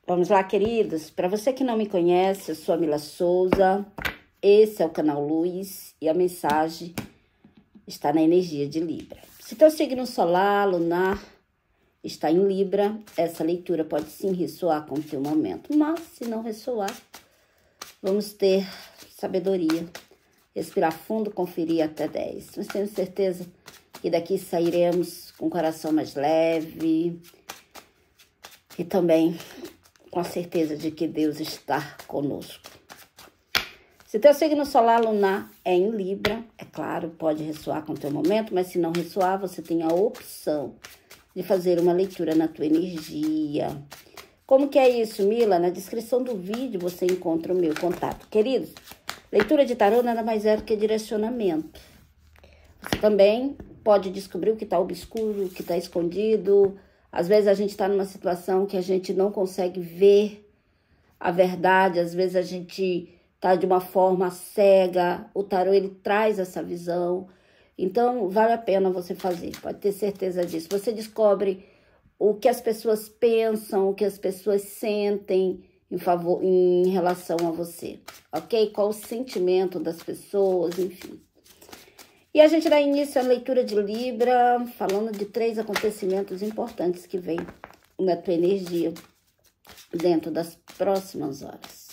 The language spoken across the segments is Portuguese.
Vamos lá, queridos. Para você que não me conhece, eu sou a Mila Souza. Esse é o canal Luz e a mensagem está na energia de Libra. Se teu signo solar, lunar, está em Libra, essa leitura pode sim ressoar com o teu momento. Mas, se não ressoar, vamos ter sabedoria. Respirar fundo, conferir até 10. Mas tenho certeza que daqui sairemos com o coração mais leve e também com a certeza de que Deus está conosco. Se teu signo solar lunar é em Libra, é claro, pode ressoar com o teu momento, mas se não ressoar, você tem a opção de fazer uma leitura na tua energia. Como que é isso, Mila? Na descrição do vídeo você encontra o meu contato. Queridos, leitura de tarô nada mais é do que direcionamento. Você também pode descobrir o que está obscuro, o que está escondido. Às vezes a gente está numa situação que a gente não consegue ver a verdade, às vezes a gente está de uma forma cega. O tarô, ele traz essa visão. Então, vale a pena você fazer, pode ter certeza disso. Você descobre o que as pessoas pensam, o que as pessoas sentem em relação a você, ok? Qual o sentimento das pessoas, enfim. E a gente dá início à leitura de Libra, falando de 3 acontecimentos importantes que vêm na tua energia dentro das próximas horas.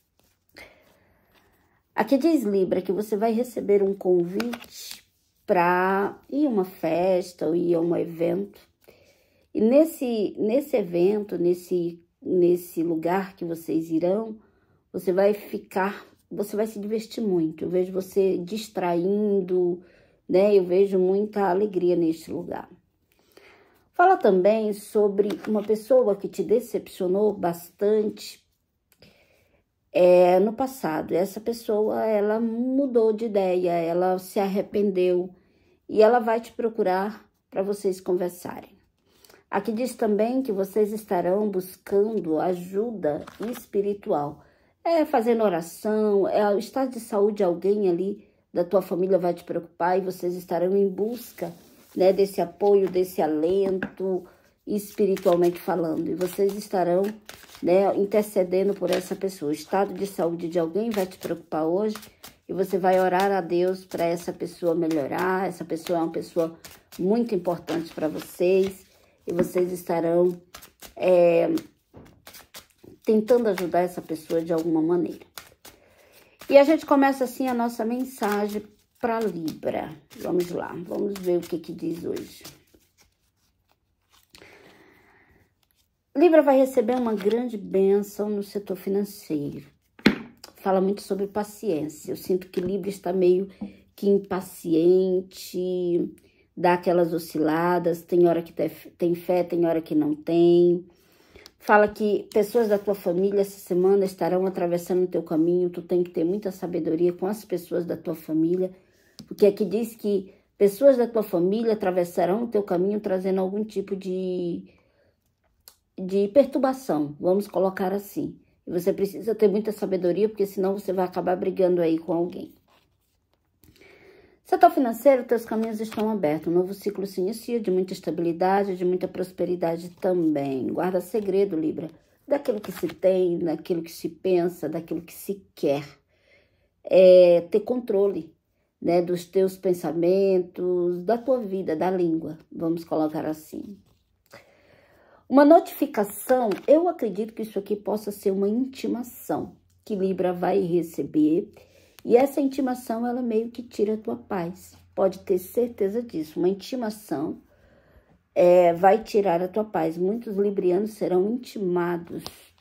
Aqui diz Libra que você vai receber um convite para ir a uma festa ou ir a um evento. E nesse evento, nesse lugar que vocês irão, você vai se divertir muito. Eu vejo você distraindo, né? Eu vejo muita alegria neste lugar. Fala também sobre uma pessoa que te decepcionou bastante no passado. Essa pessoa, ela mudou de ideia, ela se arrependeu e ela vai te procurar para vocês conversarem. Aqui diz também que vocês estarão buscando ajuda espiritual. Fazendo oração, o estado de saúde de alguém ali da tua família vai te preocupar e vocês estarão em busca, né, desse apoio, desse alento, espiritualmente falando. E vocês estarão, né, intercedendo por essa pessoa. O estado de saúde de alguém vai te preocupar hoje e você vai orar a Deus para essa pessoa melhorar. Essa pessoa é uma pessoa muito importante para vocês e vocês estarão tentando ajudar essa pessoa de alguma maneira. E a gente começa assim a nossa mensagem para Libra. Vamos lá, vamos ver o que diz hoje. Libra vai receber uma grande bênção no setor financeiro. Fala muito sobre paciência. Eu sinto que Libra está meio que impaciente, dá aquelas osciladas, tem hora que tem fé, tem hora que não tem. Fala que pessoas da tua família essa semana estarão atravessando o teu caminho. Tu tem que ter muita sabedoria com as pessoas da tua família, porque aqui diz que pessoas da tua família atravessarão o teu caminho trazendo algum tipo de perturbação, vamos colocar assim. E você precisa ter muita sabedoria, porque senão você vai acabar brigando aí com alguém. Setor financeiro, teus caminhos estão abertos. Um novo ciclo se inicia de muita estabilidade, de muita prosperidade também. Guarda segredo, Libra, daquilo que se tem, daquilo que se pensa, daquilo que se quer. Ter controle, né, dos teus pensamentos, da tua vida, da língua, vamos colocar assim. Uma notificação, eu acredito que isso aqui possa ser uma intimação que Libra vai receber. E essa intimação, ela meio que tira a tua paz. Pode ter certeza disso. Uma intimação vai tirar a tua paz. Muitos librianos serão intimados.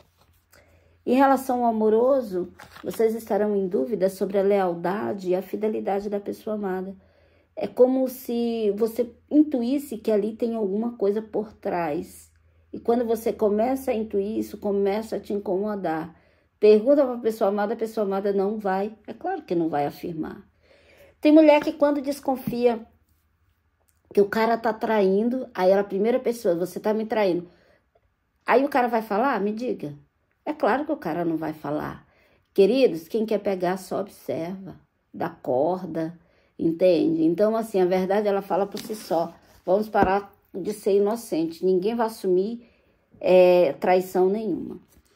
Em relação ao amoroso, vocês estarão em dúvida sobre a lealdade e a fidelidade da pessoa amada. É como se você intuísse que ali tem alguma coisa por trás. E quando você começa a intuir isso, começa a te incomodar. Pergunta para a pessoa amada não vai, é claro que não vai afirmar. Tem mulher que quando desconfia que o cara tá traindo, aí ela, a primeira pessoa, você tá me traindo. Aí o cara vai falar? Me diga. É claro que o cara não vai falar. Queridos, quem quer pegar só observa, dá corda, entende? Então, assim, a verdade ela fala por si só. Vamos parar de ser inocente. Ninguém vai assumir traição nenhuma.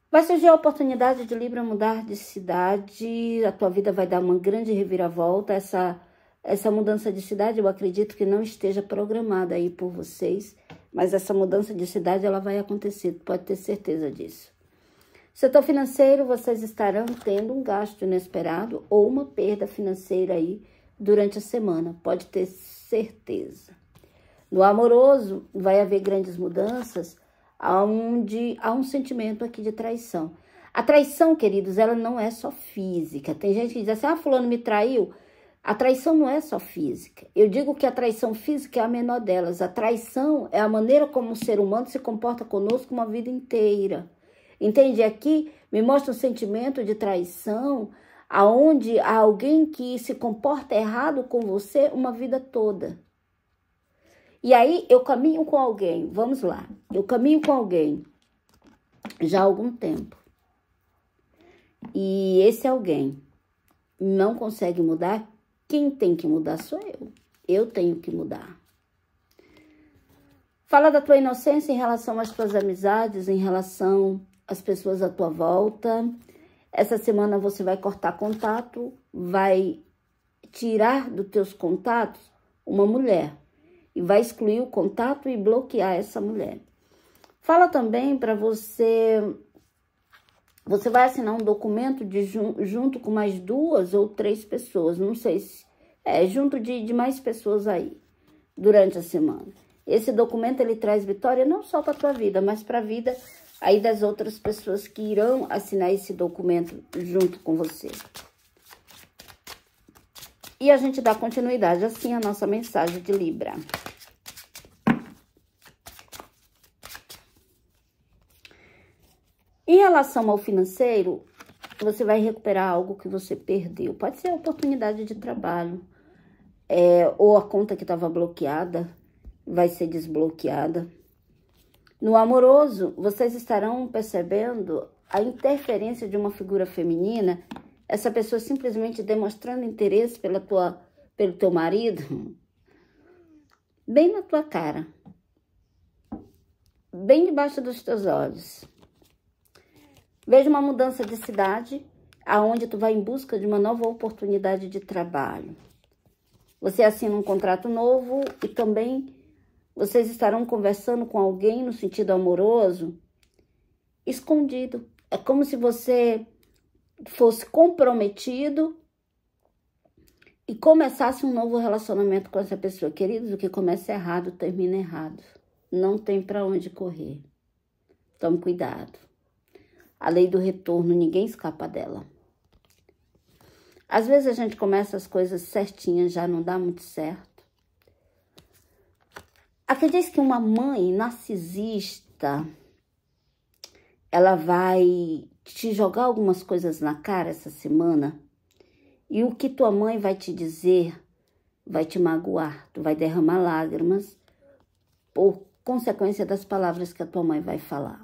Vai surgir a oportunidade de Libra mudar de cidade, a tua vida vai dar uma grande reviravolta. Essa mudança de cidade, eu acredito que não esteja programada aí por vocês, mas essa mudança de cidade, ela vai acontecer, pode ter certeza disso. Setor financeiro, vocês estarão tendo um gasto inesperado ou uma perda financeira aí durante a semana, pode ter certeza. No amoroso, vai haver grandes mudanças, onde há um sentimento aqui de traição. A traição, queridos, ela não é só física. Tem gente que diz assim, fulano me traiu. A traição não é só física. Eu digo que a traição física é a menor delas. A traição é a maneira como o ser humano se comporta conosco uma vida inteira. Entende? Aqui me mostra um sentimento de traição, aonde há alguém que se comporta errado com você uma vida toda. E aí eu caminho com alguém, vamos lá, eu caminho com alguém já há algum tempo. E esse alguém não consegue mudar, quem tem que mudar sou eu. Eu tenho que mudar. Fala da tua inocência em relação às tuas amizades, em relação às pessoas à tua volta. Essa semana você vai cortar contato, vai tirar dos teus contatos uma mulher. E vai excluir o contato e bloquear essa mulher. Fala também para você... Você vai assinar um documento junto com mais 2 ou 3 pessoas. Não sei se... junto de mais pessoas aí. Durante a semana. Esse documento, ele traz vitória não só para a tua vida, mas para a vida aí das outras pessoas que irão assinar esse documento junto com você. E a gente dá continuidade assim à nossa mensagem de Libra. Em relação ao financeiro, você vai recuperar algo que você perdeu. Pode ser a oportunidade de trabalho, ou a conta que estava bloqueada vai ser desbloqueada. No amoroso, vocês estarão percebendo a interferência de uma figura feminina, essa pessoa simplesmente demonstrando interesse pelo teu marido, bem na tua cara, bem debaixo dos teus olhos. Veja uma mudança de cidade, aonde tu vai em busca de uma nova oportunidade de trabalho. Você assina um contrato novo e também vocês estarão conversando com alguém no sentido amoroso, escondido. É como se você fosse comprometido e começasse um novo relacionamento com essa pessoa. Queridos, o que começa errado, termina errado. Não tem para onde correr. Tome cuidado. A lei do retorno, ninguém escapa dela. Às vezes a gente começa as coisas certinhas, já não dá muito certo. Acredite que uma mãe narcisista, ela vai te jogar algumas coisas na cara essa semana, e o que tua mãe vai te dizer vai te magoar. Tu vai derramar lágrimas por consequência das palavras que a tua mãe vai falar.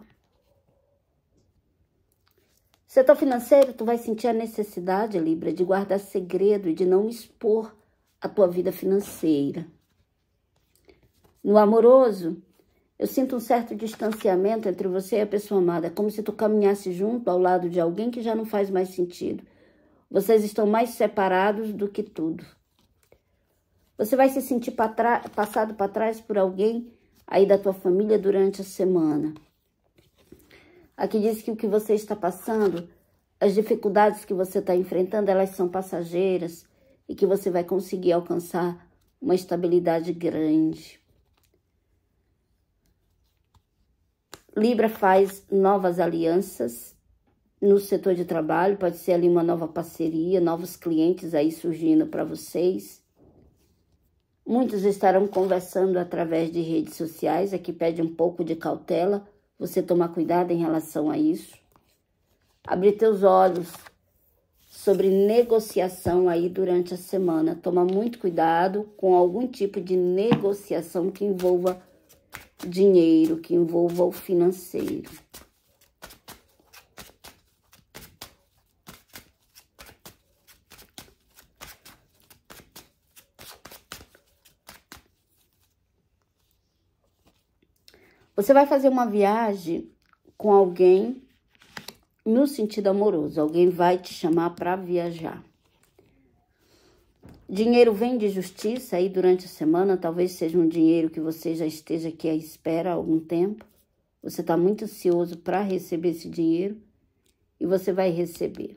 Setor financeiro, tu vai sentir a necessidade, Libra, de guardar segredo e de não expor a tua vida financeira. No amoroso, eu sinto um certo distanciamento entre você e a pessoa amada. É como se tu caminhasse junto ao lado de alguém que já não faz mais sentido. Vocês estão mais separados do que tudo. Você vai se sentir passado para trás por alguém aí da tua família durante a semana. Aqui diz que o que você está passando, as dificuldades que você está enfrentando, elas são passageiras e que você vai conseguir alcançar uma estabilidade grande. Libra faz novas alianças no setor de trabalho, pode ser ali uma nova parceria, novos clientes aí surgindo para vocês. Muitos estarão conversando através de redes sociais, aqui pede um pouco de cautela, você tomar cuidado em relação a isso. Abrir teus olhos sobre negociação aí durante a semana. Toma muito cuidado com algum tipo de negociação que envolva dinheiro, que envolva o financeiro. Você vai fazer uma viagem com alguém no sentido amoroso. Alguém vai te chamar para viajar. Dinheiro vem de justiça aí durante a semana. Talvez seja um dinheiro que você já esteja aqui à espera há algum tempo. Você está muito ansioso para receber esse dinheiro e você vai receber.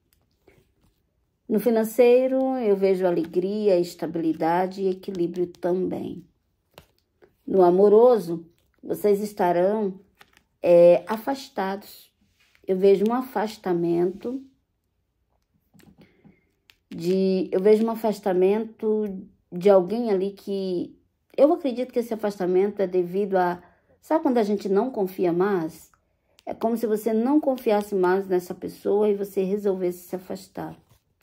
No financeiro, eu vejo alegria, estabilidade e equilíbrio também. No amoroso, vocês estarão afastados. Eu vejo um afastamento de alguém ali que... Eu acredito que esse afastamento é devido a... Sabe quando a gente não confia mais? É como se você não confiasse mais nessa pessoa e você resolvesse se afastar.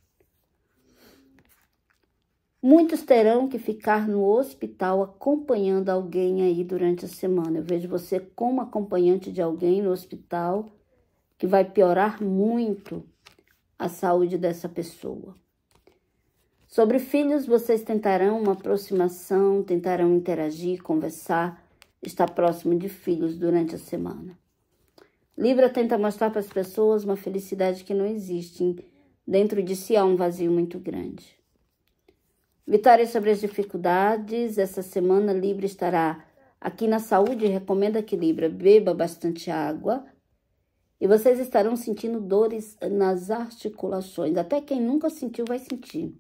Muitos terão que ficar no hospital acompanhando alguém aí durante a semana. Eu vejo você como acompanhante de alguém no hospital, que vai piorar muito a saúde dessa pessoa. Sobre filhos, vocês tentarão uma aproximação, tentarão interagir, conversar, estar próximo de filhos durante a semana. Libra tenta mostrar para as pessoas uma felicidade que não existe. Dentro de si há um vazio muito grande. Vitória sobre as dificuldades. Essa semana Libra estará aqui na saúde. Recomenda que Libra beba bastante água. E vocês estarão sentindo dores nas articulações. Até quem nunca sentiu vai sentir.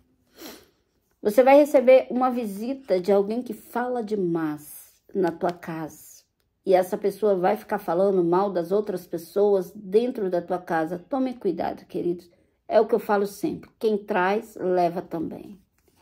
Você vai receber uma visita de alguém que fala demais na tua casa. E essa pessoa vai ficar falando mal das outras pessoas dentro da tua casa. Tome cuidado, queridos. É o que eu falo sempre. Quem traz, leva também.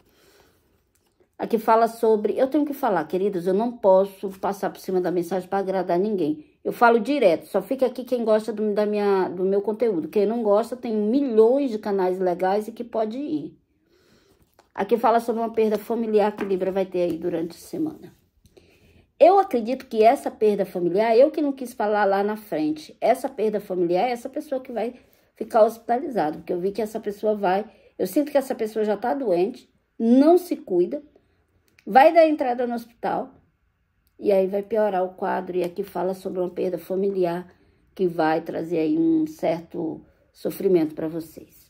Aqui fala sobre... Eu tenho que falar, queridos, eu não posso passar por cima da mensagem para agradar ninguém. Eu falo direto, só fica aqui quem gosta do meu conteúdo. Quem não gosta, tem milhões de canais legais e que pode ir. Aqui fala sobre uma perda familiar que Libra vai ter aí durante a semana. Eu acredito que essa perda familiar, eu que não quis falar lá na frente, essa perda familiar é essa pessoa que vai ficar hospitalizada. Porque eu vi que essa pessoa vai... Eu sinto que essa pessoa já está doente, não se cuida, vai dar entrada no hospital e aí vai piorar o quadro. E aqui fala sobre uma perda familiar que vai trazer aí um certo sofrimento para vocês.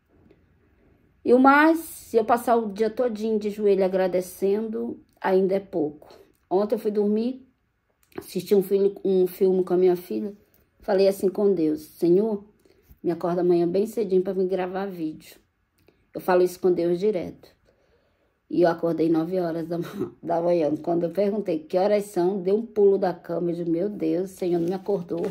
E o mais, se eu passar o dia todinho de joelho agradecendo, ainda é pouco. Ontem eu fui dormir, assisti um filme com a minha filha, falei assim com Deus: Senhor, me acorda amanhã bem cedinho para me gravar vídeo. Eu falo isso com Deus direto. E eu acordei 9 horas da manhã. Quando eu perguntei que horas são, dei um pulo da cama e disse: meu Deus, o Senhor não me acordou.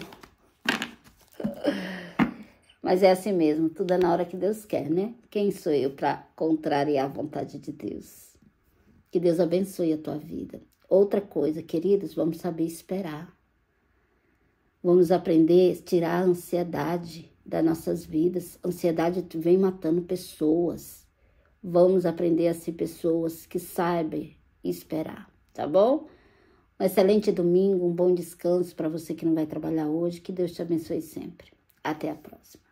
Mas é assim mesmo, tudo é na hora que Deus quer, né? Quem sou eu para contrariar a vontade de Deus? Que Deus abençoe a tua vida. Outra coisa, queridos, vamos saber esperar. Vamos aprender a tirar a ansiedade das nossas vidas. A ansiedade vem matando pessoas. Vamos aprender a ser pessoas que saibam esperar, tá bom? Um excelente domingo, um bom descanso para você que não vai trabalhar hoje. Que Deus te abençoe sempre. Até a próxima.